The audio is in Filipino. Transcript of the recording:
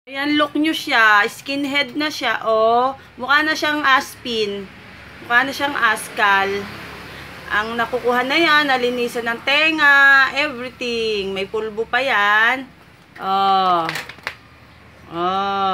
Ayan, look nyo siya. Skinhead na siya, oh. Mukha na siyang aspin. Mukha na siyang askal. Ang nakukuha na yan, nalinisan ng tenga, everything. May pulbo pa yan. Oh. Oh.